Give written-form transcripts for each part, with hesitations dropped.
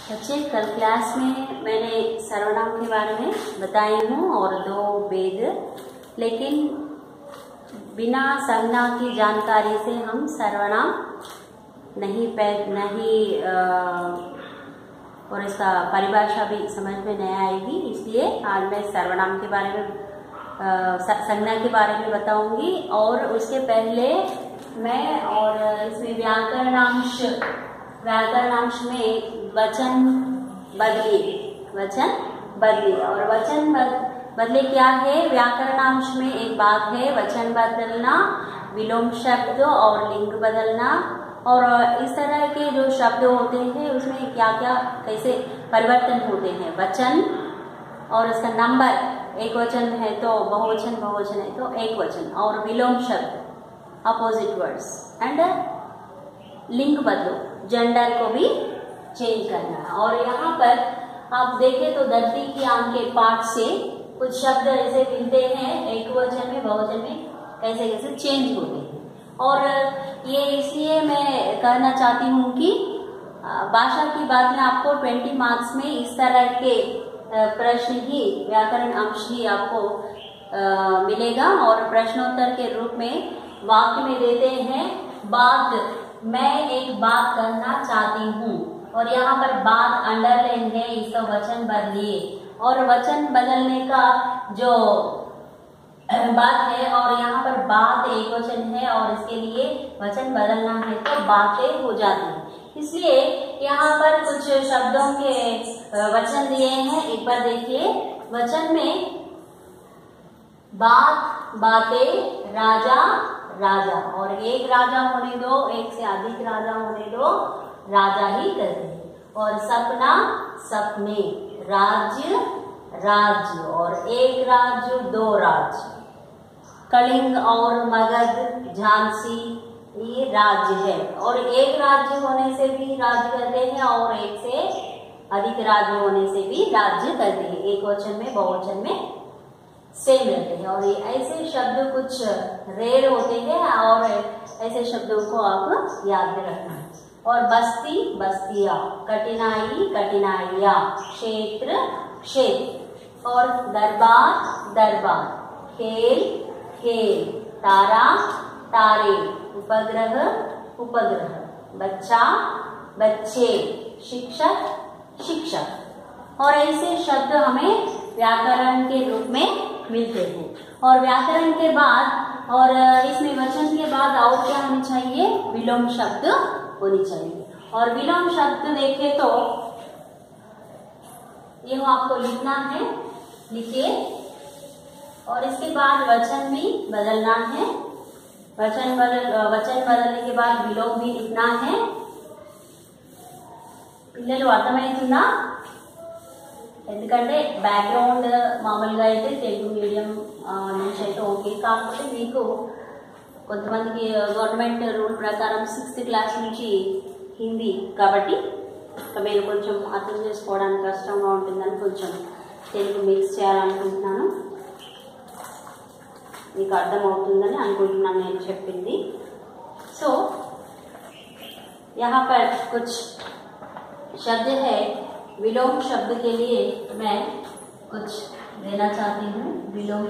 बच्चे, कल क्लास में मैंने सर्वनाम के बारे में बताई हूँ और दो वेद, लेकिन बिना संज्ञा की जानकारी से हम सर्वनाम नहीं और इसका परिभाषा भी समझ में नहीं आएगी। इसलिए आज मैं सर्वनाम के बारे में संज्ञा के बारे में बताऊंगी और उसके पहले मैं और इसमें व्याकरणांश में वचन बदली और वचन बदले क्या है। व्याकरणांश में एक बात है वचन बदलना, विलोम शब्द और लिंग बदलना, और इस तरह के जो शब्द होते हैं उसमें क्या क्या कैसे परिवर्तन होते हैं। वचन और उसका नंबर, एक वचन है तो बहुवचन है तो एक वचन, और विलोम शब्द अपोजिट वर्ड्स, एंड लिंग बदलो, जेंडर को भी चेंज करना है। और यहाँ पर आप देखें तो धरती की आम के पाठ से कुछ शब्द ऐसे मिलते हैं, एक वचन में बहुवचन में कैसे कैसे चेंज होते हैं। और ये इसलिए मैं कहना चाहती हूँ कि भाषा की बात में आपको 20 मार्क्स में इस तरह के प्रश्न ही, व्याकरण अंश ही आपको मिलेगा। और प्रश्नोत्तर के रूप में वाक्य में देते हैं बात, मैं एक बात कहना चाहती हूँ, और यहाँ पर बात अंडरलाइन है, इसका वचन बदलिए। और वचन बदलने का जो बात है, और यहाँ पर बात एक वचन है और इसके लिए वचन बदलना है तो बातें हो जाती हैं। इसलिए यहाँ पर कुछ शब्दों के वचन दिए हैं, एक बार देखिए। वचन में बात, बातें, राजा, और एक राजा होने दो, एक से अधिक राजा होने दो, राजा ही कहते हैं। और सपना, सपने, राज्य, और एक राज्य, दो राज्य। कलिंग और मगध, झांसी, ये राज्य है। और एक राज्य होने से भी राज्य कहते हैं और एक से अधिक राज्य होने से भी राज्य कहते हैं। एक वचन में बहुवचन में सेम रहते हैं। और ये ऐसे शब्द कुछ रेयर होते हैं और ऐसे शब्दों को आप याद में रखना है। और बस्ती, बस्तियां, कठिनाई, कठिनाइयां, क्षेत्र, क्षेत्र। और दरबार, खेल, तारा, तारे, उपग्रह, बच्चा, बच्चे, शिक्षक, और ऐसे शब्द हमें व्याकरण के रूप में मिलते हैं। और व्याकरण के बाद और इसमें वचन के बाद और क्या होनी चाहिए, विलोम शब्द होनी चाहिए। और विलोम शब्द देखें तो ये आपको लिखना है, लिखिए। और इसके बाद वचन भी बदलना है, वचन बदलने के बाद विलोम भी लिखना है। పిల్లలు అర్థమవుతుందా? ఎందుకంటే బ్యాక్గ్రౌండ్ మామూలుగా అయితే తెలుగు మీడియం నుంచి అయితే ఓకే, కాకపోతే మీకు కొంతమందికి గవర్నమెంట్ రూల్ ప్రకారం 6th క్లాస్ నుంచి హిందీ కాబట్టి మీరు కొంచెం అర్థం చేసుకోవడానికి కష్టంగా ఉంటుందని కొంచెం తెలుగు మిక్స్ చేయాలనుకుంటున్నాను. మీకు అర్థమవుతుందని అనుకుంటున్నాను నేను చెప్పింది. సో यहाँ पर कुछ शब्द है, विलोम शब्द के लिए मैं कुछ देना चाहती हूँ। विलोम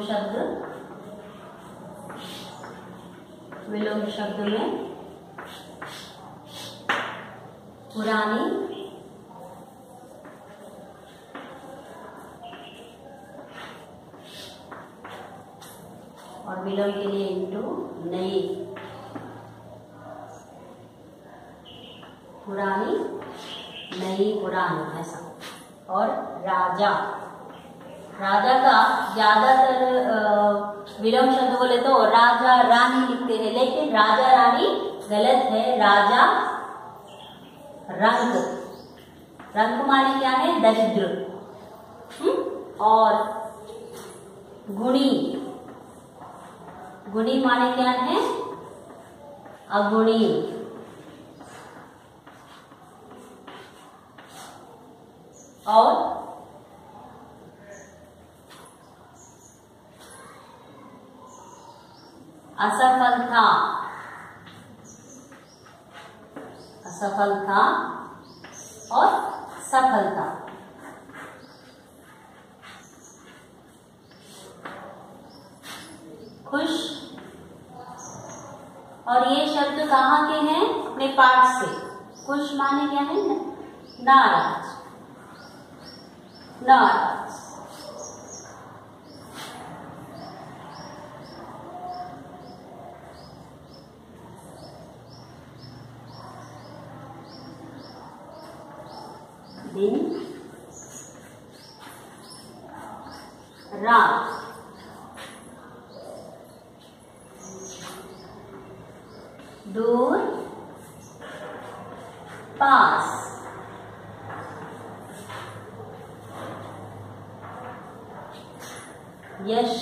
शब्द में पुरानी, और विलोम के लिए इंटू, नई, पुरानी, नई, पुरानी, ऐसा। और राजा का ज्यादातर विलोम शब्द बोले तो राजा रानी लिखते हैं, लेकिन राजा रानी गलत है। राजा रंग माने क्या है, दरिद्र। और गुणी माने क्या है, अगुणी। और असफलता, और सफलता। खुश, और ये शब्द कहाँ के हैं? अपने पाठ से। खुश माने क्या है? नाराज, नाराज। दिन, रात, दूर, पास, यश,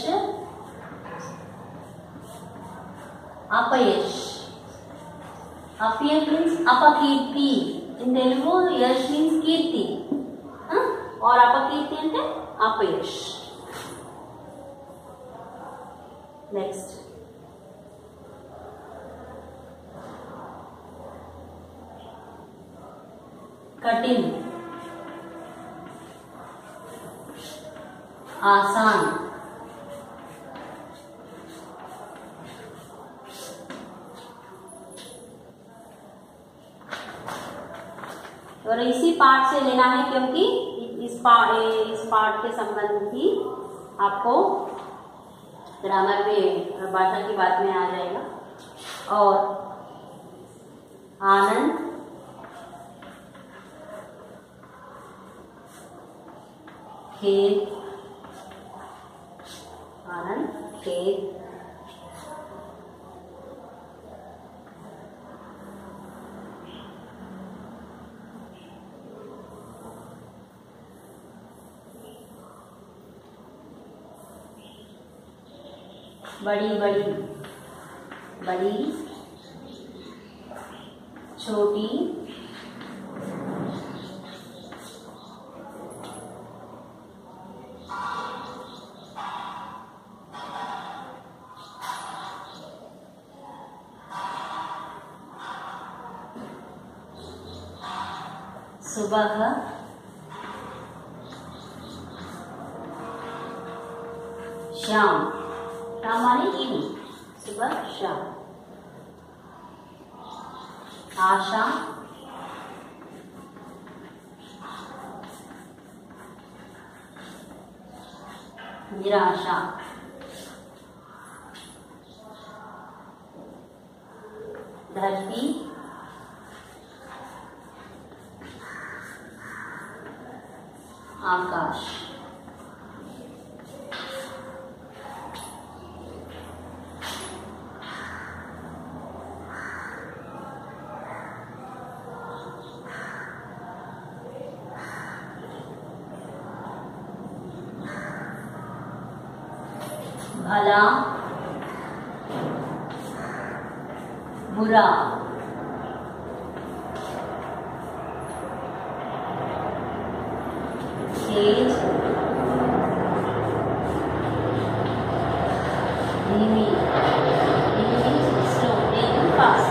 अपयश। अपयश मीन्स अपकीर्ति। इन तेलुगु यश मीन्स कीर्ति, और अपकीर्ति అంటే अपयश। नेक्स्ट, कठिन, आसान, और इसी पार्ट से लेना है, क्योंकि इस पार्ट के संबंध ही आपको ग्रामर में, भाषा की बात में आ जाएगा। और आनंद, खेद, आनंद, खेद, बड़ी बड़ी, बड़ी, छोटी, सुबह, शाम। शाम माने इवनिंग, सुबह शाम। आशा, निराशा। धरती, आकाश। भला, बुरा, तेज, धीमी, स्लो, एकदम फास्ट।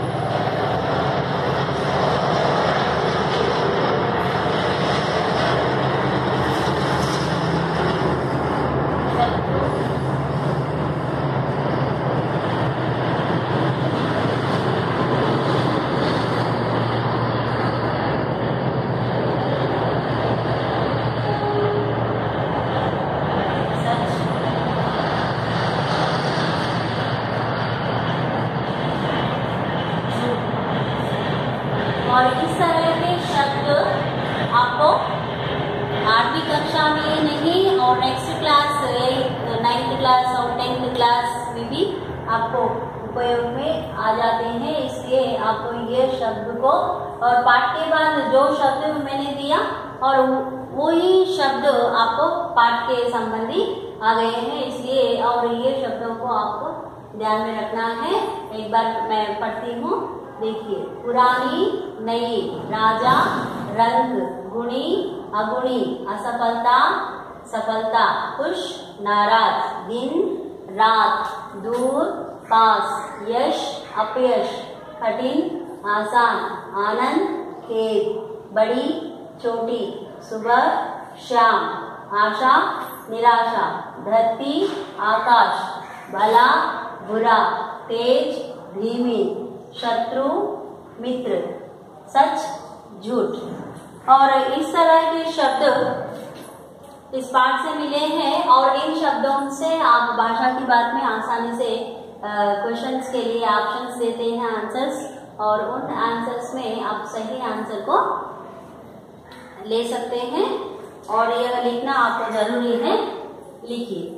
और इस तरह के शब्द आपको 8वीं कक्षा में नहीं, और नेक्स्ट क्लास 9th क्लास और 10th क्लास में भी आपको उपयोग में आ जाते हैं। इसलिए आपको ये शब्द को, और पाठ के बाद जो शब्द मैंने दिया और वही शब्द आपको पाठ के संबंधी आ गए हैं, इसलिए और ये शब्दों को आपको ध्यान में रखना है। एक बार मैं पढ़ती हूँ, देखिए। पुरानी, नई, राजा, रंग, गुणी, अगुणी, असफलता, सफलता, खुश, नाराज, दिन, रात, दूर, पास, यश, अपयश, कठिन, आसान, आनंद, खेद, बड़ी, छोटी, सुबह, शाम, आशा, निराशा, धरती, आकाश, भला, बुरा, तेज, धीमी, शत्रु, मित्र, सच, झूठ। और इस तरह के शब्द इस पाठ से मिले हैं और इन शब्दों से आप भाषा की बात में आसानी से क्वेश्चंस के लिए ऑप्शंस देते हैं, आंसर्स, और उन आंसर्स में आप सही आंसर को ले सकते हैं। और यह लिखना आपको जरूरी है, लिखिए।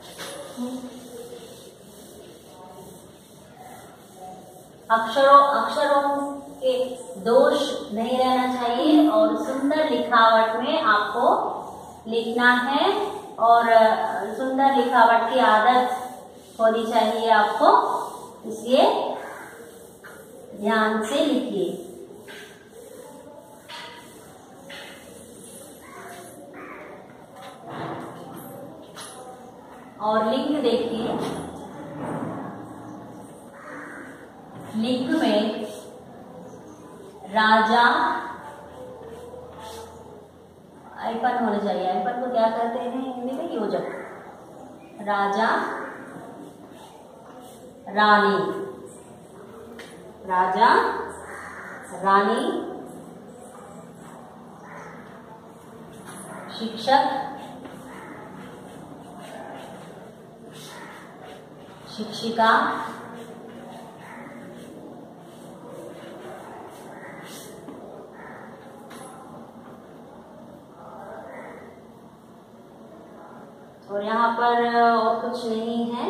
अक्षरों के दोष नहीं रहना चाहिए और सुंदर लिखावट में आपको लिखना है और सुंदर लिखावट की आदत होनी चाहिए आपको, इसलिए ध्यान से लिखिए। और लिंग देखिए, लिंग में राजा, आइपन होना चाहिए। आइपन को क्या कहते हैं हिंदी में? योजक। राजा, रानी, राजा, रानी, शिक्षक, शिक्षिका, और यहाँ पर और कुछ नहीं है।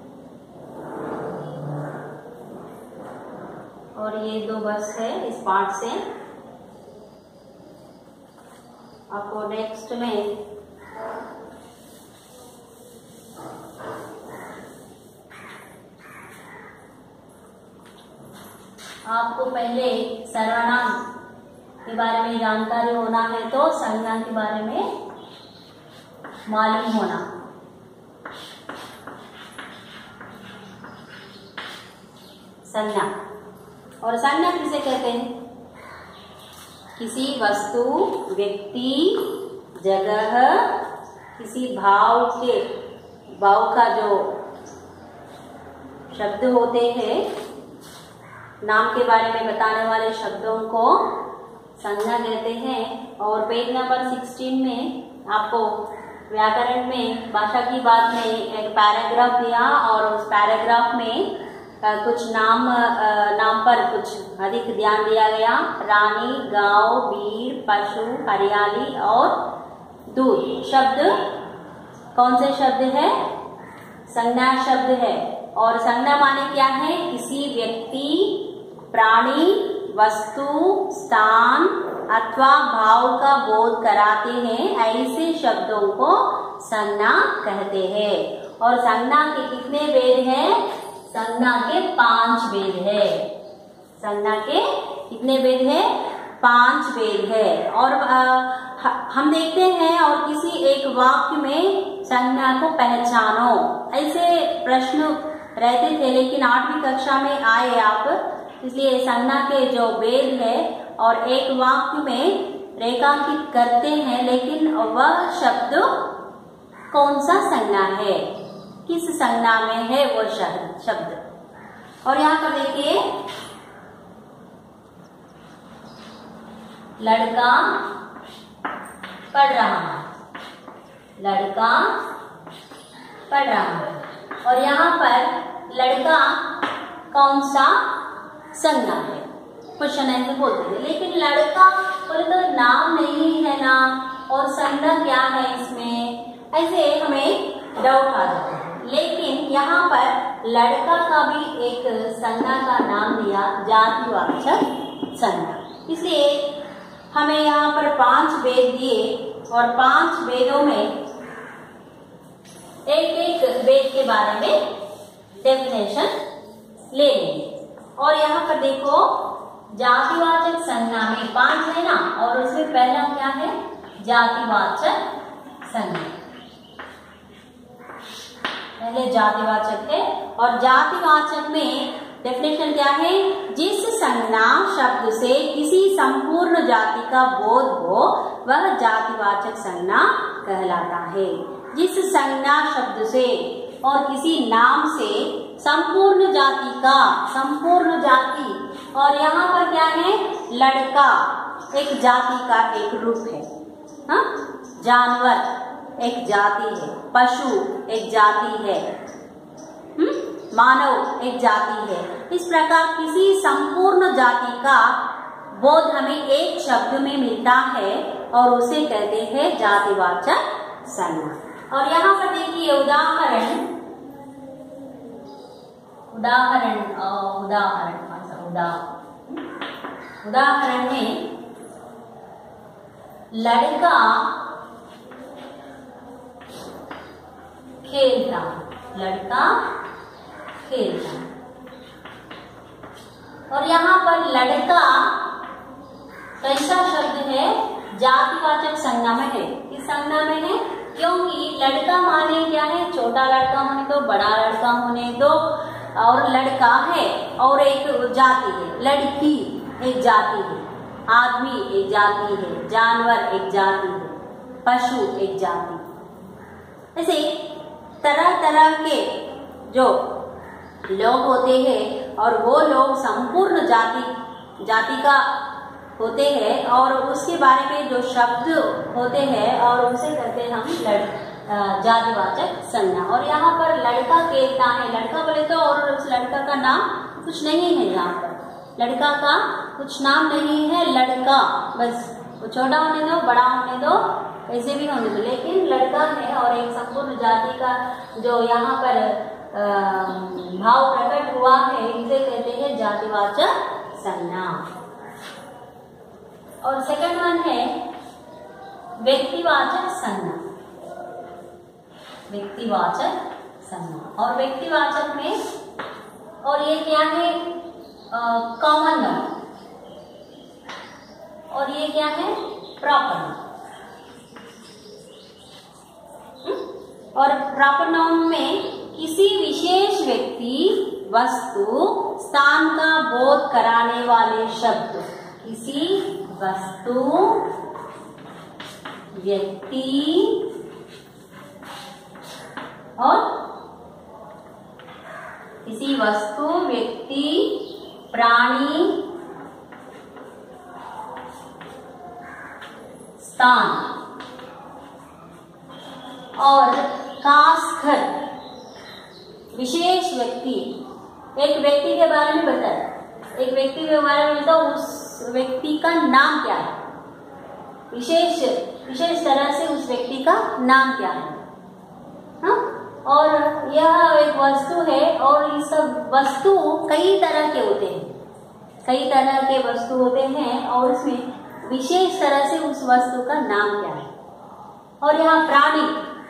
और ये दो बस है इस पार्ट से। आपको नेक्स्ट में आपको पहले सर्वनाम के बारे में जानकारी होना है तो संज्ञा के बारे में मालूम होना। संज्ञा, और संज्ञा किसे कहते हैं? किसी वस्तु, व्यक्ति, जगह, किसी भाव का जो शब्द होते हैं, नाम के बारे में बताने वाले शब्दों को संज्ञा कहते हैं। और पेज नंबर 16 में आपको व्याकरण में भाषा की बात में एक पैराग्राफ दिया और उस पैराग्राफ में कुछ नाम पर कुछ अधिक ध्यान दिया गया। रानी, गांव, वीर, पशु, हरियाली और दूध। शब्द कौन से शब्द है? संज्ञा शब्द है। और संज्ञा माने क्या है? किसी व्यक्ति, प्राणी, वस्तु, स्थान अथवा भाव का बोध कराते हैं, ऐसे शब्दों को संज्ञा कहते हैं। और संज्ञा के कितने भेद हैं? संज्ञा के 5 भेद है। संज्ञा के कितने भेद है? 5 भेद है। और हम देखते हैं और किसी एक वाक्य में संज्ञा को पहचानो, ऐसे प्रश्न रहते थे, लेकिन 8वीं कक्षा में आए आप, इसलिए संज्ञा के जो भेद है और एक वाक्य में रेखांकित करते हैं, लेकिन वह शब्द कौन सा संज्ञा है, किस संज्ञा में है वो शब्द। और यहाँ पर देखिए, लड़का पढ़ रहा है, लड़का पढ़ रहा है। और यहाँ पर लड़का कौन सा संज्ञा है? क्वेश्चन ऐसे बोलते थे, लेकिन लड़का बोले तो नाम नहीं है ना, और संज्ञा क्या है इसमें, ऐसे हमें डाउट आ जाता है। लेकिन यहाँ पर लड़का का भी एक संज्ञा का नाम दिया, जातिवाचक संज्ञा। इसलिए हमें यहाँ पर 5 भेद दिए और 5 भेदों में एक एक भेद के बारे में डेफिनेशन ले लेंगे। और यहाँ पर देखो, जातिवाचक संज्ञा में 5 है ना, और उसमें पहला क्या है? जातिवाचक संज्ञा। पहले जातिवाचक है, और जातिवाचक में डेफिनेशन क्या है? जिस संज्ञा शब्द से किसी संपूर्ण जाति का बोध हो वह जातिवाचक संज्ञा कहलाता है। जिस संज्ञा शब्द से और किसी नाम से संपूर्ण जाति का, संपूर्ण जाति, और यहाँ पर क्या है? लड़का एक जाति का एक रूप है, हाँ? जानवर एक जाति है, पशु एक जाति है, मानव एक जाति है। इस प्रकार किसी संपूर्ण जाति का बोध हमें एक शब्द में मिलता है और उसे कहते हैं जातिवाचक संज्ञा। और यहाँ पर देखिए उदाहरण में लड़का खेलता, लड़का खेलता, और यहाँ पर लड़का कैसा शब्द है? जातिवाचक संज्ञा में है। किस संज्ञा में है? क्योंकि लड़का माने क्या है? छोटा लड़का होने दो, बड़ा लड़का होने दो, और लड़का है और एक जाति है, लड़की एक जाति है, आदमी एक जाति है, जानवर एक जाति है, पशु एक जाति। ऐसे तरह तरह के जो लोग होते हैं और वो लोग संपूर्ण जाति का होते हैं और उसके बारे में जो शब्द होते हैं और उसे कहते हैं हम जातिवाचक संज्ञा। और यहाँ पर लड़का खेलता है, लड़का बोले तो, और उस लड़का का नाम कुछ नहीं है। यहाँ पर लड़का का कुछ नाम नहीं है, लड़का बस, वो छोटा होने दो, बड़ा होने दो, ऐसे भी होने दो, लेकिन लड़का है और एक संपूर्ण जाति का जो यहाँ पर भाव प्रकट हुआ है, इसे कहते हैं जातिवाचक संज्ञा। और सेकंड वन है व्यक्तिवाचक संज्ञा। व्यक्तिवाचक संज्ञा, और व्यक्तिवाचक में, और ये क्या है? कॉमन नाउन, और ये क्या है? Proper noun. और प्रॉपर नाउन में किसी विशेष व्यक्ति, वस्तु, स्थान का बोध कराने वाले शब्द। किसी वस्तु, व्यक्ति और किसी वस्तु, व्यक्ति, प्राणी, स्थान, और खासकर विशेष व्यक्ति। एक व्यक्ति के बारे में बताया, एक व्यक्ति के बारे में बताओ, उस व्यक्ति का नाम क्या है? विशेष तरह से उस व्यक्ति का नाम क्या है? हाँ? और यह एक वस्तु है और ये सब वस्तु कई तरह के होते हैं, कई तरह के वस्तु होते हैं और उसमें विशेष तरह से उस वस्तु का नाम क्या है? और यहाँ प्राणी,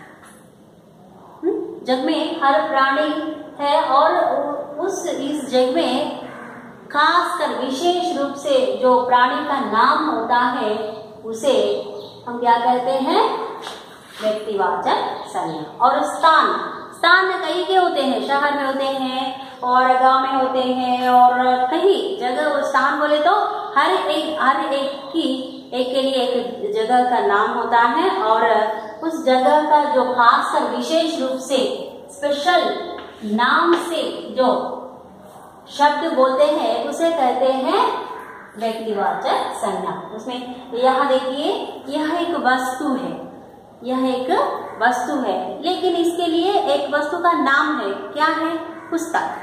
जग में हर प्राणी है और इस जग में खासकर विशेष रूप से जो प्राणी का नाम होता है उसे हम क्या कहते हैं? व्यक्तिवाचक संज्ञा। और स्थान कई के होते हैं, शहर में होते हैं और गांव में होते हैं और कई जगह। स्थान बोले तो हर एक के लिए एक जगह का नाम होता है और उस जगह का जो खासकर विशेष रूप से स्पेशल नाम से जो शब्द बोलते हैं उसे कहते हैं व्यक्तिवाचक संज्ञा। उसमें यहाँ देखिए, यह एक वस्तु है, यह एक वस्तु है, लेकिन इसके लिए एक वस्तु का नाम है। क्या है? पुस्तक।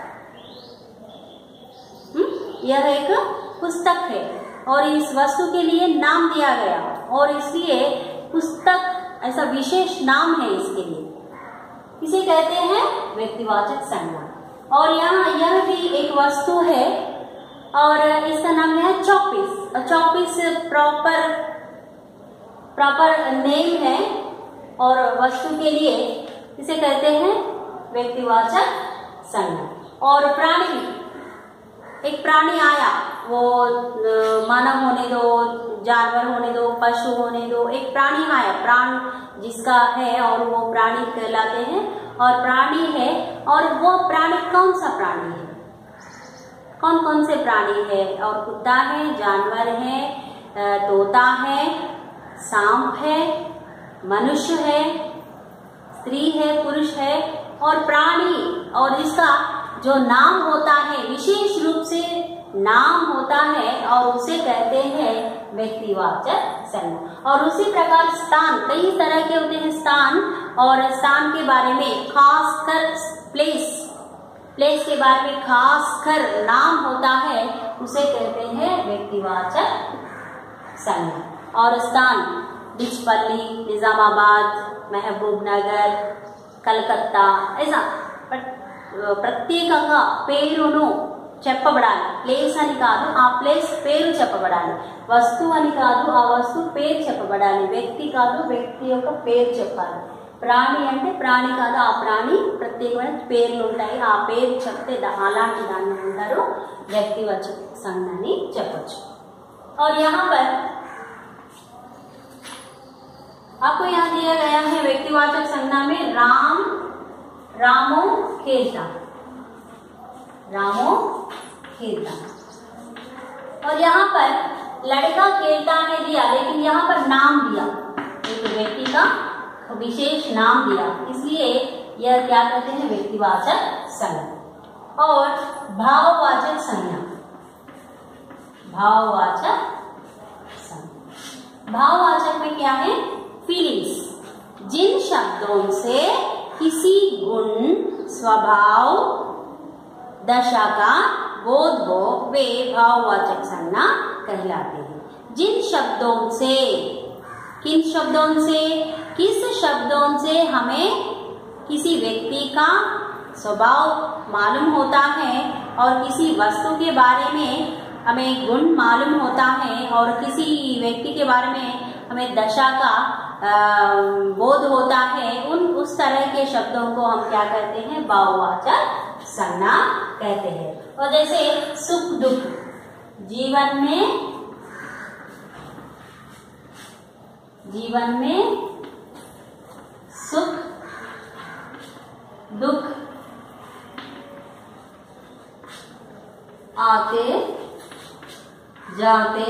यह एक पुस्तक है और इस वस्तु के लिए नाम दिया गया और इसलिए पुस्तक ऐसा विशेष नाम है इसके लिए, इसे कहते हैं व्यक्तिवाचक संज्ञा। और यहाँ यह भी एक वस्तु है और इसका नाम है चौकपीस। चौकपीस प्रॉपर नेम है और वस्तु के लिए इसे कहते हैं व्यक्तिवाचक संज्ञा। और प्राणी, एक प्राणी आया, वो मानव होने दो, जानवर होने दो, पशु होने दो, एक प्राणी आया, प्राण जिसका है और वो प्राणी कहलाते हैं। और प्राणी है और वो प्राणी कौन सा प्राणी है? कौन कौन से प्राणी है, और कुत्ता है, जानवर है, तोता है, सांप है, मनुष्य है, स्त्री है, पुरुष है, और प्राणी, और इसका जो नाम होता है, विशेष रूप से नाम होता है, और उसे कहते हैं व्यक्तिवाचक संज्ञा। और उसी प्रकार स्थान, कई तरह के होते हैं स्थान, और स्थान के बारे में खासकर प्लेस के बारे में खासकर नाम होता है, उसे कहते हैं व्यक्तिवाचक संज्ञा। और स्थान डिचपल्ली, निजामाबाद, महबूबनगर, कलकत्ता, ऐसा ప్రత్యేకంగా పేరును చెప్పబడాలి. ప్లేస్ అని కాదు, ఆ ప్లేస్ పేరు చెప్పబడాలి. వస్తువు అని కాదు, ఆ వస్తువు పేరు చెప్పబడాలి. వ్యక్తి కాదు, వ్యక్తి యొక్క పేరు చెప్పాలి. ప్రాణి అంటే ప్రాణి కాదు, ఆ ప్రాణి ప్రత్యేకమైన పేర్లు ఉంటాయి. ఆ పేరు చెప్తే అలాంటి దాన్ని అంటారు వ్యక్తివాచక సంజ్ఞ అని చెప్పొచ్చు. और यहाँ पर आपको यहाँ दिया गया है व्यक्तिवाचक संज्ञा में रामो खेलता, और यहाँ पर लड़का खेलता है दिया, लेकिन यहाँ पर नाम दिया, एक व्यक्ति का विशेष नाम दिया, इसलिए यह क्या कहते हैं व्यक्तिवाचक संज्ञा। और भाववाचक संज्ञा, भाववाचक में क्या है, फीलिंग्स, जिन शब्दों से किसी गुण, स्वभाव, दशा का बोध हो, वे भाववाचक संज्ञा कहलाते हैं। जिन शब्दों से, किन शब्दों से, किस शब्दों से हमें किसी व्यक्ति का स्वभाव मालूम होता है, और किसी वस्तु के बारे में हमें गुण मालूम होता है, और किसी व्यक्ति के बारे में हमें दशा का बोध होता है, उस तरह के शब्दों को हम क्या कहते हैं, भाववाचक संज्ञा कहते हैं। और जैसे सुख दुख, जीवन में सुख दुख आते जाते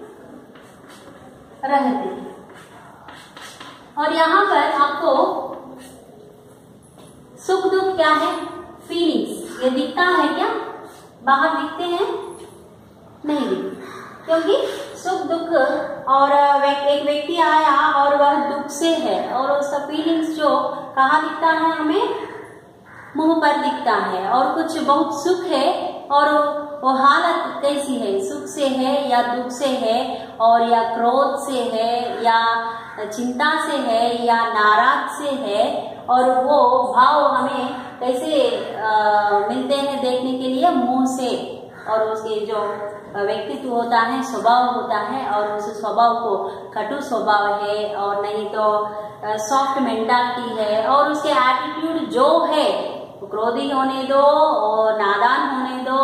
रहते हैं। और यहाँ पर आपको सुख दुख क्या है, फीलिंग्स, ये दिखता है क्या, बाहर दिखते हैं, नहीं दिखते, क्योंकि सुख दुख, और एक व्यक्ति आया और वह दुख से है, और उसका फीलिंग्स जो कहाँ दिखता है, हमें मुंह पर दिखता है। और कुछ बहुत सुख है, और वो हालत कैसी है, सुख से है या दुख से है, और या क्रोध से है, या चिंता से है, या नाराज से है, और वो भाव हमें कैसे मिलते हैं देखने के लिए, मुंह से, और उसके जो व्यक्तित्व होता है, स्वभाव होता है, और उस स्वभाव को कटु स्वभाव है, और नहीं तो सॉफ्ट मेंटालिटी है, और उसके एटीट्यूड जो है, क्रोधी होने दो और नादान होने दो,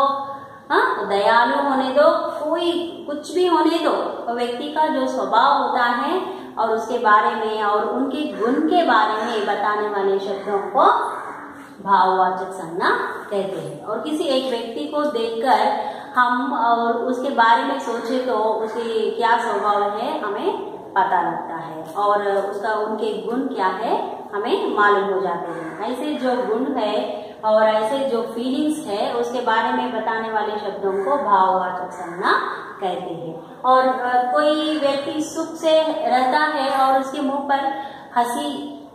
दयालु होने दो, कोई कुछ भी होने दो, तो व्यक्ति का जो स्वभाव होता है और उसके बारे में और उनके गुण के बारे में बताने वाले शब्दों को भाववाचक संज्ञा कहते हैं। और किसी एक व्यक्ति को देखकर हम और उसके बारे में सोचे तो उसके क्या स्वभाव है हमें पता लगता है, और उसका उनके गुण क्या है हमें मालूम हो जाते हैं। ऐसे जो गुण है और ऐसे जो फीलिंग्स है उसके बारे में बताने वाले शब्दों को भाववाचक संज्ञा कहते हैं। और कोई व्यक्ति सुख से रहता है और उसके मुंह पर हंसी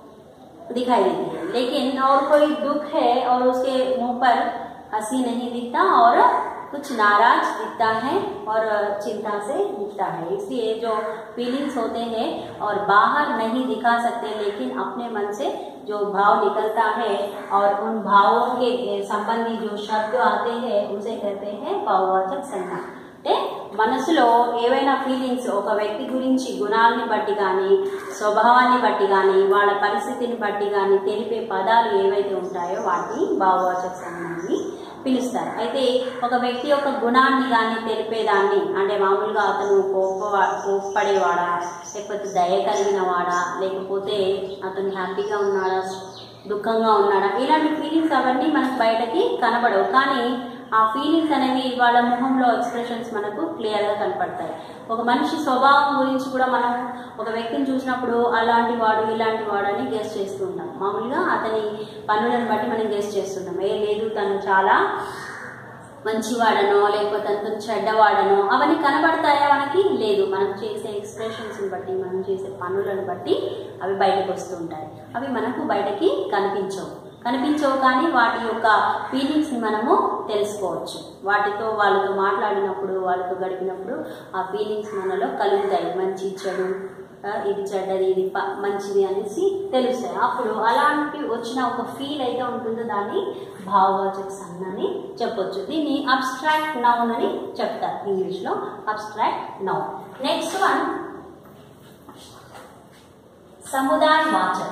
दिखाई देती है, लेकिन और कोई दुख है और उसके मुंह पर हंसी नहीं दिखता और कुछ नाराज दिखता है और चिंता से दिखता है। इसलिए जो फीलिंग्स होते हैं और बाहर नहीं दिखा सकते, लेकिन अपने मन से जो भाव निकलता है और उन भावों के संबंधी जो शब्द आते हैं उसे कहते हैं भाववाचक संज्ञा। అంటే మనసులో ఏవైనా ఫీలింగ్స్ ఒక వ్యక్తి గురించి గుణాలని బట్టి కానీ స్వభావాన్ని బట్టి కానీ వాళ్ళ పరిస్థితిని బట్టి కానీ తెలిపే పదాలు ఏవైతే ఉంటాయో వాటిని భావవాచక సంజ్ఞని పిలుస్తారు. అయితే ఒక వ్యక్తి యొక్క గుణాన్ని కానీ తెలిపేదాన్ని, అంటే మామూలుగా అతను కోప్పడేవాడా, లేకపోతే దయ కలిగిన వాడా, లేకపోతే అతను హ్యాపీగా ఉన్నాడా, దుఃఖంగా ఉన్నాడా, ఇలాంటి ఫీలింగ్స్ అవన్నీ మనకు బయటకి కనబడవు. కానీ ఆ ఫీలింగ్స్ అనేవి వాళ్ళ ముఖంలో ఎక్స్ప్రెషన్స్ మనకు క్లియర్గా కనపడతాయి. ఒక మనిషి స్వభావం గురించి కూడా మనం ఒక వ్యక్తిని చూసినప్పుడు అలాంటి వాడు ఇలాంటి వాడు అని గెస్ చేస్తూ ఉంటాం. మామూలుగా అతని పనులను బట్టి మనం గెస్ చేస్తుంటాం. లేదు తను చాలా మంచివాడనో లేకపోతే తనతో చెడ్డవాడనో అవన్నీ కనబడతాయా మనకి? లేదు. మనం చేసే ఎక్స్ప్రెషన్స్ని బట్టి, మనం చేసే పనులను బట్టి అవి బయటకు వస్తూ ఉంటాయి. అవి మనకు బయటకి కనిపించవు కానీ వాటి యొక్క ఫీలింగ్స్ని మనము తెలుసుకోవచ్చు. వాళ్ళతో మాట్లాడినప్పుడు, వాళ్ళతో గడిపినప్పుడు ఆ ఫీలింగ్స్ మనలో కలుగుతాయి. మంచి చెడు, ఇది చెడ్డది, ఇది మంచిది అనేసి తెలుస్తాయి. అప్పుడు అలాంటి వచ్చిన ఒక ఫీల్ అయితే ఉంటుందో దాన్ని భావవాచక సంజ్ఞ అని చెప్పొచ్చు. దీన్ని అబ్స్ట్రాక్ట్ నౌన్ అని చెప్తారు ఇంగ్లీష్లో, అబ్స్ట్రాక్ట్ నౌన్. నెక్స్ట్ వన్ సముదాయ వాచక్.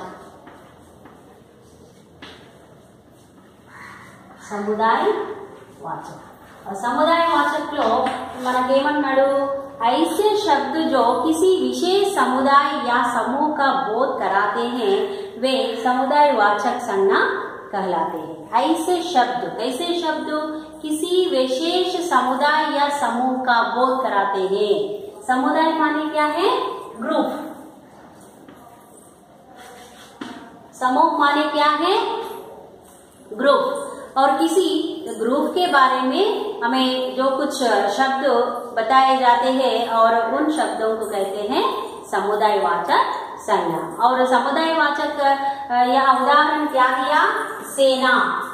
समुदाय वाचक. समुदाय वाचक लो मनकेमन्नाडु ऐसे शब्द जो किसी विशेष समुदाय या समूह का बोध कराते हैं वे समुदाय वाचक संज्ञा कहलाते हैं. ऐसे शब्द किसी विशेष समुदाय या समूह का बोध कराते हैं. समुदाय माने क्या है? ग्रुप. समूह माने क्या है? ग्रुप. और किसी ग्रुप के बारे में हमें जो कुछ शब्द बताए जाते हैं और उन शब्दों को कहते हैं समुदायवाचक संज्ञा. और समुदायवाचक यहाँ उदाहरण क्या दिया? सेना.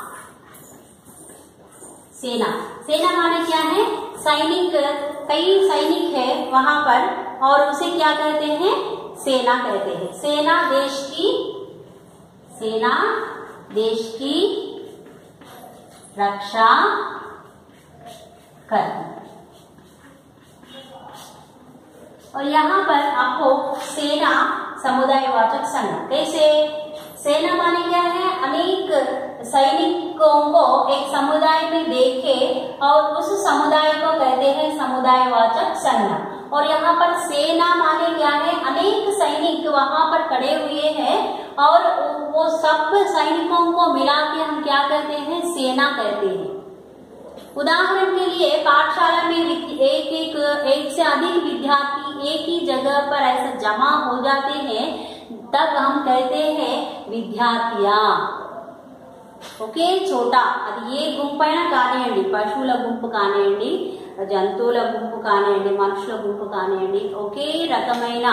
सेना माने क्या है? सैनिक. कई सैनिक है वहां पर और उसे क्या कहते हैं? सेना कहते हैं. सेना देश की रक्षा करती. और यहाँ पर आपको सेना समुदायवाचक संज्ञा. कैसे? सेना माने क्या है? अनेक सैनिकों को एक समुदाय में देखे और उस समुदाय को कहते हैं समुदायवाचक संज्ञा. और यहाँ पर सेना माने क्या है? अनेक सैनिक वहां पर खड़े हुए हैं और वो सब सैनिकों को मिला के हम क्या कहते हैं? सेना कहते हैं. उदाहरण के लिए पाठशाला में एक से अधिक विद्यार्थी एक ही जगह पर ऐसा जमा हो जाते हैं तब हम कहते हैं विद्यार्थिया. ఒకే చోట అది ఏ గుంపైనా కానివ్వండి, పశువుల గుంపు కానివ్వండి, జంతువుల గుంపు కానివ్వండి, మనుషుల గుంపు కానివ్వండి, ఒకే రకమైన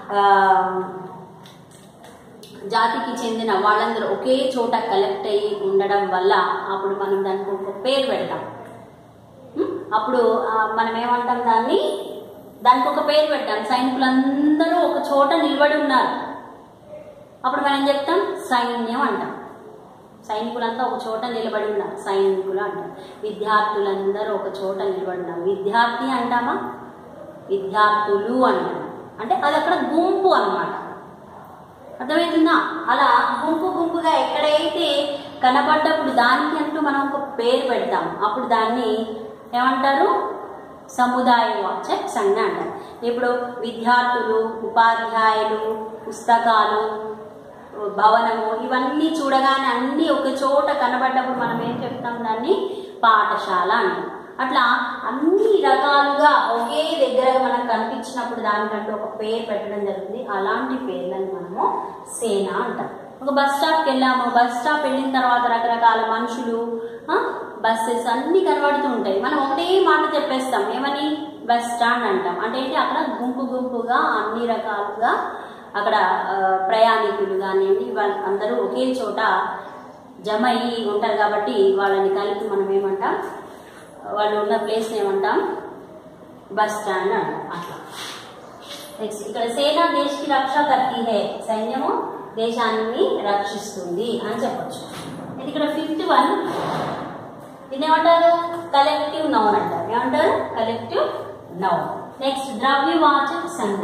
జాతికి చెందిన వాళ్ళందరూ ఒకే చోట కలెక్ట్ అయ్యి ఉండడం వల్ల అప్పుడు మనం దానికి ఒక పేరు పెడతాం. అప్పుడు మనం ఏమంటాం? దానికి ఒక పేరు పెట్టాం. సైనికులందరూ ఒక చోట నిలబడి ఉన్నారు, అప్పుడు మనం చెప్తాం సైన్యం అంటాం. సైనికులంతా ఒక చోట నిలబడి ఉన్నారు, సైనికులు అంటాం. విద్యార్థులందరూ ఒక చోట నిలబడి ఉన్నారు, విద్యార్థి అంటామా? విద్యార్థులు అంటాం. అంటే అది అక్కడ గుంపు అన్నమాట. అర్థమవుతుందా? అలా గుంపుగా ఎక్కడైతే కనబడ్డప్పుడు దానికి అంటూ మనం ఒక పేరు పెడతాం. అప్పుడు దాన్ని ఏమంటారు? సముదాయవాచక సంజ్ఞ అంటారు. ఇప్పుడు విద్యార్థులు, ఉపాధ్యాయులు, పుస్తకాలు, భవనము ఇవన్నీ చూడగానే అన్నీ ఒక చోట కనబడ్డప్పుడు మనం ఏం చెప్తాం? దాన్ని పాఠశాల అంటాం. అట్లా అన్ని రకాలుగా ఒకే దగ్గర మనకు కనిపించినప్పుడు దానికంటూ ఒక పేరు పెట్టడం జరుగుతుంది. అలాంటి పేర్లను మనము సేన అంటాం. ఒక బస్ స్టాప్కి వెళ్ళాము, బస్ స్టాప్ వెళ్ళిన తర్వాత రకరకాల మనుషులు, బస్సెస్ అన్ని కనబడుతూ ఉంటాయి. మనం ఒకటే మాట చెప్పేస్తాం, ఏమని? బస్ స్టాండ్ అంటాం. అంటే ఏంటి? అక్కడ గుంపుగా అన్ని రకాలుగా అక్కడ ప్రయాణికులు కానివ్వండి అందరూ ఒకే చోట జమ అయ్యి ఉంటారు కాబట్టి వాళ్ళని కలిపి మనం ఏమంటాం? వాళ్ళు ఉన్న ప్లేస్ ఏమంటాం? బస్ స్టాండ్ అంటాం. అట్లా నెక్స్ట్ ఇక్కడ సేన దేశ్ కి రక్ష కర్తీ హై. సైన్యము దేశాన్ని రక్షిస్తుంది అని చెప్పొచ్చు. ఇక్కడ 5th వన్ ఇదేమంటారు? కలెక్టివ్ నౌన్ అంటారు. ఏమంటారు? Collective noun. నెక్స్ట్ ద్రవ్యవాచక సంజ్ఞ.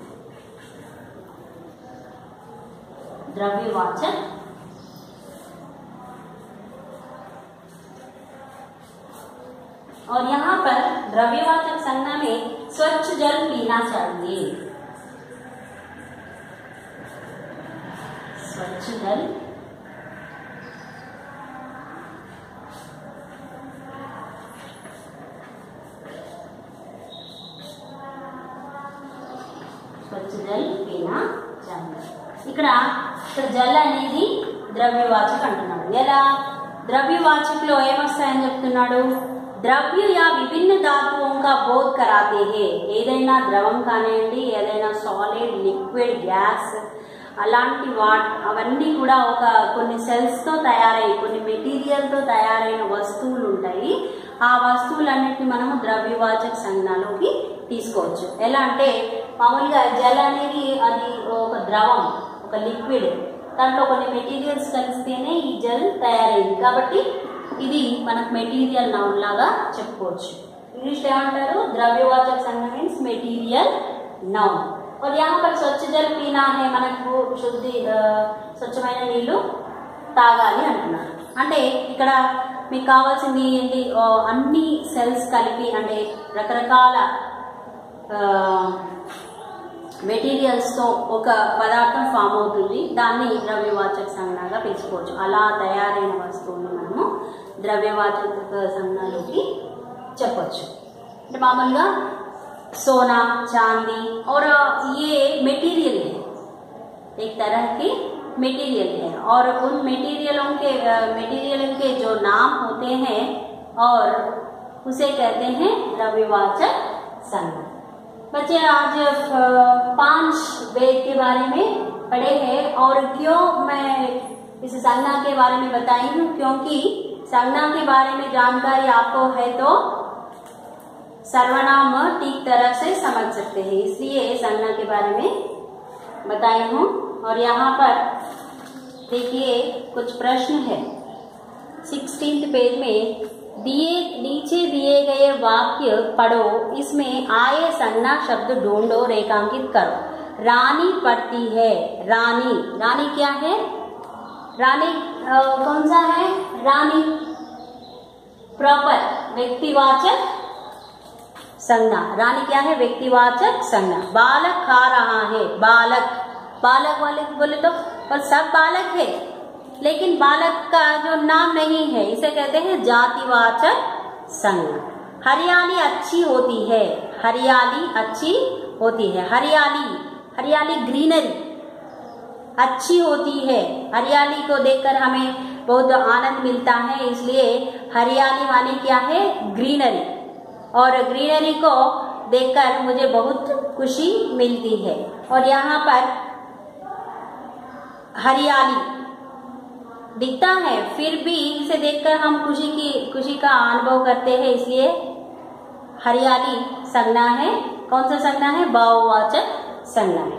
द्रव्यवाचक और यहाँ पर द्रव्यवाचक संज्ञा में स्वच्छ जल पीना चाहिए. स्वच्छ जल జల్ పీనా చాహిए। ఇక్కడ జల్ అనేది ద్రవ్యవాచక అంటున్నాడు। ఎలా ద్రవ్యవాచకలో ఏమొస్తాయని చెప్తున్నాడు? ద్రవ్య या विभिन्न धातुओं का बोध कराते हैं। ఏదైనా ద్రవం కానివ్వండి, ఏదైనా సాలిడ్, లిక్విడ్, గ్యాస్ అలాంటి అవన్నీ కూడా ఒక కొన్ని సెల్స్ తో తయారై కొన్ని మెటీరియల్ తో తయారైన వస్తువులు ఉంటాయి। ఆ వస్తువులన్నిటిని మనము ద్రవ్యవాచక సంజ్ఞలోకి తీసుకోవచ్చు। ఎలా అంటే మామూలుగా జల్ అనేది అది ఒక ద్రవం, ఒక లిక్విడ్, దాంట్లో కొన్ని మెటీరియల్స్ కలిస్తేనే ఈ జల్ తయారైంది కాబట్టి ఇది మనకు మెటీరియల్ నౌన్ లాగా చెప్పుకోవచ్చు। इंग्लिश లో ఏమంటారు? ద్రవ్యవాచక సంజ్ఞ మీన్స్ మెటీరియల్ నౌన్। और यहाँ पर स्वच्छ जल पीना है, మనకు స్వచ్ఛమైన నీళ్లు తాగాలి అంటున్నారు। అంటే ఇక్కడ మీకు కావాల్సింది ఏంటి? అన్ని సెల్స్ కలిపి అంటే రకరకాల మెటీరియల్స్ తో ఒక పదార్థం ఫామ్ అవుతుంది, దాన్ని ద్రవ్యవాచక సంజ్ఞగా పిలుచుకోవచ్చు। అలా తయారైన వస్తువుని మనము ద్రవ్యవాచక సంజ్ఞలోకి చెప్పొచ్చు। అంటే మామూలుగా सोना, चांदी और ये मटेरियल है, एक तरह की मटेरियल है और उन मटेरियलों के जो नाम होते हैं और उसे कहते हैं द्रव्यवाचक संज्ञा। बच्चे आज 5 वेद के बारे में पढ़े हैं और क्यों मैं इस संज्ञा के बारे में बताई हूँ? क्योंकि संज्ञा के बारे में जानकारी आपको है तो सर्वनाम ठीक तरह से समझ सकते हैं, इसलिए संज्ञा के बारे में बताई हूँ। और यहाँ पर देखिए कुछ प्रश्न है 16th पेज में। नीचे दिए गए वाक्य पढ़ो, इसमें आए संज्ञा शब्द ढूंढो, रेखांकित करो। रानी पढ़ती है। रानी, रानी क्या है? रानी कौन सा है? रानी प्रॉपर व्यक्तिवाचक संज्ञा। रानी क्या है? व्यक्तिवाचक संज्ञा। बालक खा रहा है। बालक, बालक वाले बोले तो और सब बालक है, लेकिन बालक का जो नाम नहीं है इसे कहते हैं जातिवाचक संज्ञा। हरियाली अच्छी होती है। हरियाली अच्छी होती है। हरियाली, हरियाली ग्रीनरी अच्छी होती है। हरियाली को देखकर हमें बहुत आनंद मिलता है, इसलिए हरियाली माने क्या है? ग्रीनरी। और ग्रीनरी को देखकर मुझे बहुत खुशी मिलती है। और यहाँ पर हरियाली दिखता है, फिर भी इसे देखकर हम खुशी का अनुभव करते हैं, इसलिए हरियाली संज्ञा है। कौन सा संज्ञा है? बहुवाचक संज्ञा है।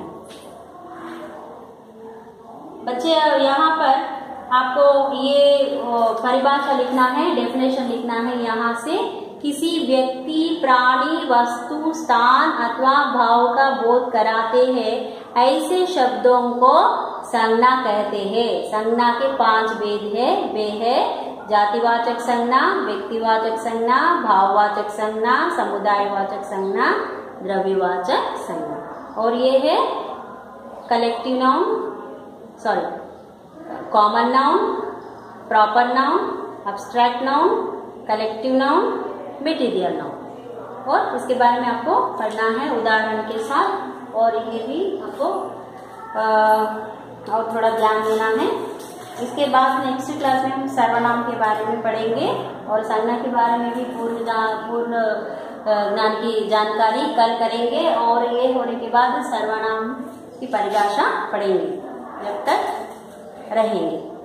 बच्चे यहाँ पर आपको ये परिभाषा लिखना है, डेफिनेशन लिखना है। यहाँ से किसी व्यक्ति, प्राणी, वस्तु, स्थान अथवा भाव का बोध कराते हैं ऐसे शब्दों को संज्ञा कहते हैं। संज्ञा के 5 भेद है, वे है जातिवाचक संज्ञा, व्यक्तिवाचक संज्ञा, भाववाचक संज्ञा, समुदायवाचक संज्ञा, द्रव्यवाचक संज्ञा। और ये है collective noun, sorry common noun, proper noun, abstract noun, collective noun, material noun. और इसके बारे में आपको पढ़ना है उदाहरण के साथ, और ये भी आपको और थोड़ा ध्यान देना है। इसके बाद नेक्स्ट क्लास में हम सर्वनाम के बारे में पढ़ेंगे और संज्ञा के बारे में भी पूर्ण ज्ञान की जानकारी कल करेंगे। और ये होने के बाद सर्वनाम की परिभाषा पढ़ेंगे जब तक रहेंगे।